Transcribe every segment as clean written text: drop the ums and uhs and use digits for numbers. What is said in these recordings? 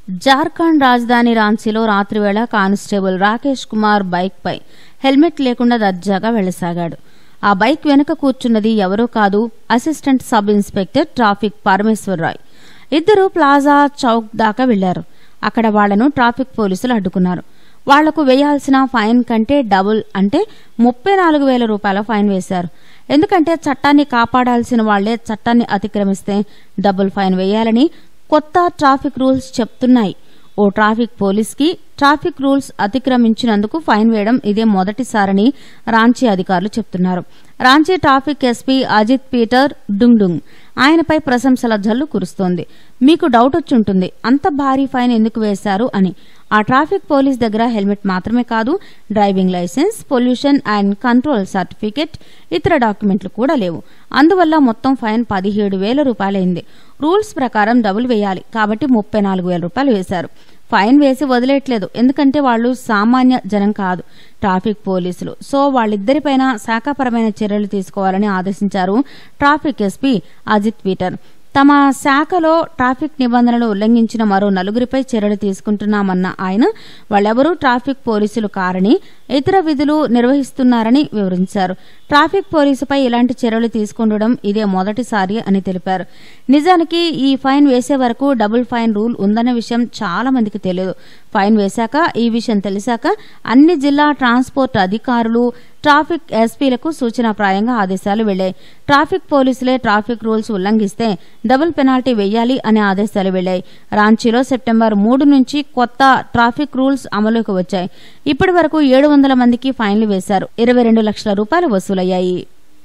జార్ఖండ్ రాజధాని రాంచీలో రాత్రివేళ కానిస్టేబుల్ రాకేష్ కుమార్ బైక్ పై హెల్మెట్ లేకుండా దర్జాగా వెళ్లసాగాడు. ఆ బైక్ వెనుక కూర్చున్నది ఎవరో కాదు, assistant sub inspector traffic Parameshwar Rai. ఇద్దరు ప్లాజా చౌక్ దాకా వెళ్లారు. అక్కడ వాళ్లను ట్రాఫిక్ పోలీసులు అడ్డుకున్నారు. వాళ్లకు వేయాల్సిన ఫైన్ కంటే డబుల్ అంటే 34,000 రూపాయల ఫైన్ వేశారు. ఎందుకంటే చట్టాన్ని కాపాడాల్సిన వాళ్లే చట్టాన్ని అతిక్రమిస్తే డబుల్ ఫైన్ వేయాలని కొత్త ట్రాఫిక్ రూల్స్ చెప్తున్నాయి. ఓ ట్రాఫిక్ పోలీస్కి ట్రాఫిక్ రూల్స్ అతిక్రమించినందుకు ఫైన్ వేయడం ఇదే మొదటిసారని రాంచీ అధికారులు చెప్తున్నారు. Ranchi traffic SP Ajit Peter Dungdung ఆయనపై ప్రశంసల జల్లు కురుస్తోంది. మీకు డౌట్ వచ్చుంటుంది, అంత భారీ ఫైన్ ఎందుకు వేశారు అని. ఆ ట్రాఫిక్ పోలీస్ దగ్గర హెల్మెట్ మాత్రమే కాదు, driving license, pollution and control certificate, ఇతర డాక్యుమెంట్లు కూడా లేవు. అందువల్ల మొత్తం ఫైన్ 17,000 రూపాయలైంది. రూల్స్ ప్రకారం డబుల్ వేయాలి కాబట్టి 34,000 రూపాయలు వేశారు. ఫైన్ వేసి వదిలేయట్లేదు, ఎందుకంటే వాళ్లు సామాన్య జనం కాదు, ట్రాఫిక్ పోలీసులు. సో వాళ్ళిద్దరిపైన శాఖాపరమైన చర్యలు తీసుకోవాలని ఆదేశించారు ట్రాఫిక్ ఎస్పీ అజిత్ పీటర్. తమ శాఖలో ట్రాఫిక్ నిబంధనలు ఉల్లంఘించిన మరో 4గురిపై చర్యలు తీసుకుంటున్నామన్న ఆయన వాళ్ళెవరూ ట్రాఫిక్ పోలీసులు కారని, ఇతర విధులు నిర్వహిస్తున్నారని వివరించారు. ట్రాఫిక్ పోలీసుపై ఇలాంటి చర్యలు తీసుకుండడం ఇదే మొదటిసారి అని తెలిపారు. నిజానికి ఈ ఫైన్ వేసే వరకు డబుల్ ఫైన్ రూల్ ఉందన్న విషయం చాలా మందికి తెలియదు. ఫైన్ వేశాక, ఈ విషయం తెలిసాక అన్ని జిల్లా ట్రాన్స్పోర్ట్ అధికారులు, ట్రాఫిక్ ఎస్పీలకు సూచనాప్రాయంగా ఆదేశాలు వెళ్లాయి. ట్రాఫిక్ పోలీసులే ట్రాఫిక్ రూల్స్ ఉల్లంఘిస్తే డబుల్ పెనాల్టీ వేయాలి అనే ఆదేశాలు వెళ్లాయి. రాంచీలో సెప్టెంబర్ 3 నుంచి కొత్త ట్రాఫిక్ రూల్స్ అమలుకి వచ్చాయి. ఇప్పటి వరకు 700 మందికి ఫైన్లు వేశారు. 22 లక్షల రూపాయలు వసూలయ్యాయి.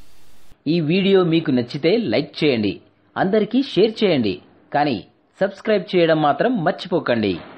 ఈ వీడియో మీకు నచ్చితే లైక్ చేయండి, అందరికీ షేర్ చేయండి, కానీ సబ్స్క్రైబ్ చేయడం మాత్రం మర్చిపోకండి.